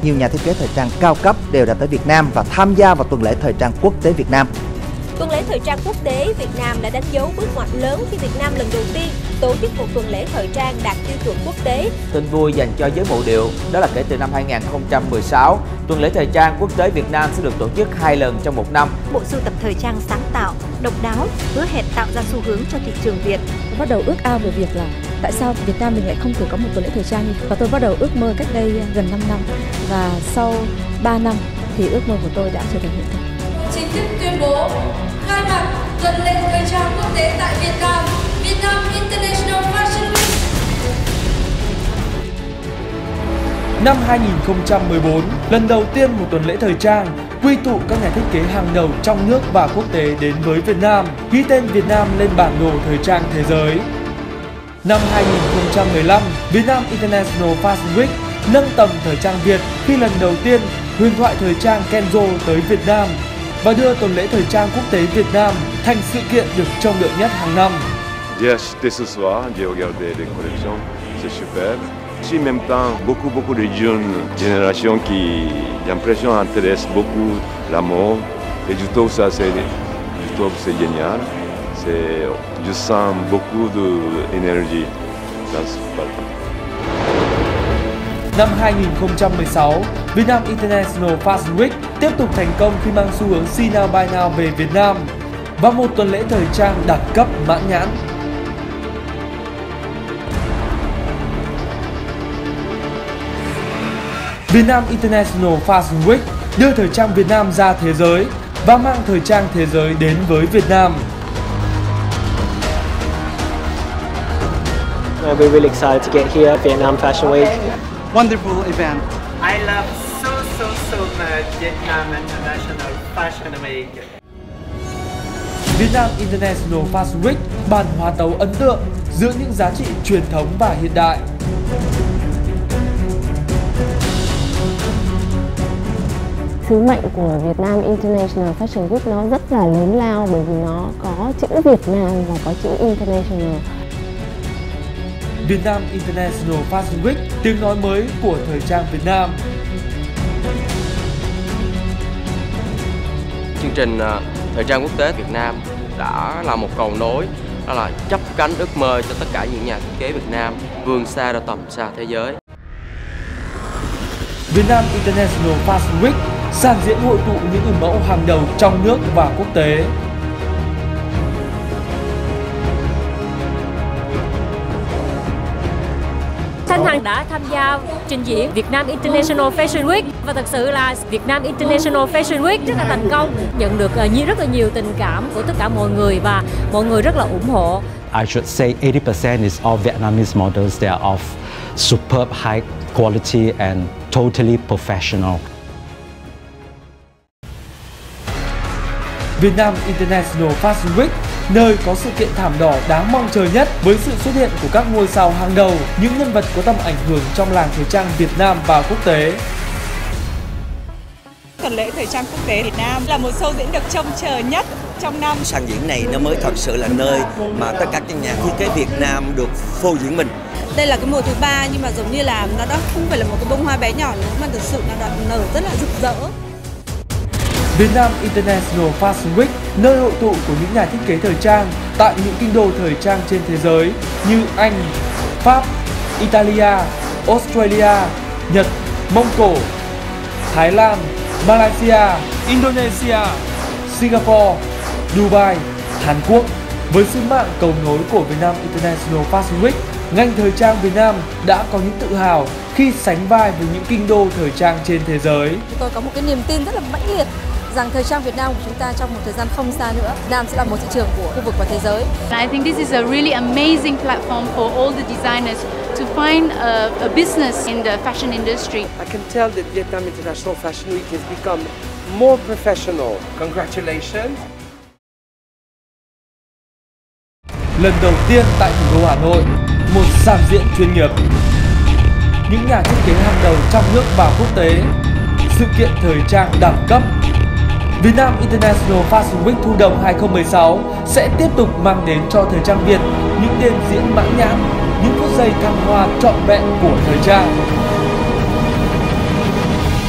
nhiều nhà thiết kế thời trang cao cấp đều đã tới Việt Nam và tham gia vào tuần lễ thời trang quốc tế Việt Nam. Tuần lễ thời trang quốc tế Việt Nam đã đánh dấu bước ngoặt lớn khi Việt Nam lần đầu tiên tổ chức một tuần lễ thời trang đạt tiêu chuẩn quốc tế. Tin vui dành cho giới mộ điệu đó là kể từ năm 2016, tuần lễ thời trang quốc tế Việt Nam sẽ được tổ chức 2 lần trong một năm. Bộ sưu tập thời trang sáng tạo, độc đáo, hứa hẹn tạo ra xu hướng cho thị trường Việt. Tôi bắt đầu ước ao về việc là tại sao Việt Nam mình lại không thể có một tuần lễ thời trang như thế. Và tôi bắt đầu ước mơ cách đây gần 5 năm và sau 3 năm thì ước mơ của tôi đã trở thành hiện thực. Chính thức tuyên bố khai mạc tuần lễ thời trang quốc tế tại Việt Nam, Việt Nam International Fashion Week. Năm 2014, lần đầu tiên một tuần lễ thời trang quy tụ các nhà thiết kế hàng đầu trong nước và quốc tế đến với Việt Nam, ghi tên Việt Nam lên bản đồ thời trang thế giới. Năm 2015, Việt Nam International Fashion Week nâng tầm thời trang Việt khi lần đầu tiên huyền thoại thời trang Kenzo tới Việt Nam và đưa tuần lễ thời trang quốc tế Việt Nam thành sự kiện được trông đợi nhất hàng năm. J'ai acheté ce soir, j'ai regardé les collections, c'est super. En même temps, beaucoup de jeunes générations qui, j'ai l'impression, intéressent beaucoup la mode. Et je trouve ça, c'est génial. Je sens beaucoup d'énergie dans ce parcours. Năm 2016, Việt Nam International Fashion Week tiếp tục thành công khi mang xu hướng See Now Buy Now về Việt Nam và một tuần lễ thời trang đẳng cấp mãn nhãn. Việt Nam International Fashion Week đưa thời trang Việt Nam ra thế giới và mang thời trang thế giới đến với Việt Nam. We're really excited to get here at Vietnam Fashion Week. Wonderful event. I love so much Vietnam International Fashion Week. Việt Nam International Fashion Week bàn hòa tấu ấn tượng giữa những giá trị truyền thống và hiện đại. Sứ mệnh của Việt Nam International Fashion Week nó rất là lớn lao bởi vì nó có chữ Việt Nam và có chữ International. Việt Nam International Fashion Week, tiếng nói mới của thời trang Việt Nam. Chương trình thời trang quốc tế Việt Nam đã là một cầu nối, đó là chắp cánh ước mơ cho tất cả những nhà thiết kế Việt Nam vươn xa ra tầm xa thế giới. Việt Nam International Fashion Week sàn diễn hội tụ những người mẫu hàng đầu trong nước và quốc tế. Thanh Hằng đã tham gia trình diễn Việt Nam International Fashion Week và thật sự là Việt Nam International Fashion Week rất là thành công, nhận được rất là nhiều tình cảm của tất cả mọi người và mọi người rất là ủng hộ. I should say 80% is all Vietnamese models. They are of superb high quality and totally professional. Việt Nam International Fashion Week, nơi có sự kiện thảm đỏ đáng mong chờ nhất với sự xuất hiện của các ngôi sao hàng đầu, những nhân vật có tầm ảnh hưởng trong làng thời trang Việt Nam và quốc tế. Tuần lễ thời trang quốc tế Việt Nam là một show diễn được trông chờ nhất trong năm. Sàn diễn này nó mới thật sự là nơi mà tất cả các nhà thiết kế Việt Nam được phô diễn mình. Đây là cái mùa thứ 3 nhưng mà giống như là nó đã không phải là một cái bông hoa bé nhỏ nữa mà thực sự nó đã nở rất là rực rỡ. Việt Nam International Fashion Week, nơi hội tụ của những nhà thiết kế thời trang tại những kinh đô thời trang trên thế giới như Anh, Pháp, Italia, Australia, Nhật, Mông Cổ, Thái Lan, Malaysia, Indonesia, Singapore, Dubai, Hàn Quốc. Với sứ mạng cầu nối của Việt Nam International Fashion Week, ngành thời trang Việt Nam đã có những tự hào khi sánh vai với những kinh đô thời trang trên thế giới. Tôi có một cái niềm tin rất là mãnh liệt rằng thời trang Việt Nam của chúng ta trong một thời gian không xa nữa, Việt Nam sẽ là một thị trường của khu vực và thế giới. I think this is a really amazing platform for all the designers to find a business in the fashion industry. I can tell that Vietnam International Fashion Week has become more professional. Congratulations. Lần đầu tiên tại thủ đô Hà Nội, một sàn diễn chuyên nghiệp. Những nhà thiết kế hàng đầu trong nước và quốc tế. Sự kiện thời trang đẳng cấp. Việt Nam International Fashion Week Thu Đông 2016 sẽ tiếp tục mang đến cho thời trang Việt những đêm diễn mãn nhãn, những phút giây thăng hoa trọn vẹn của thời trang.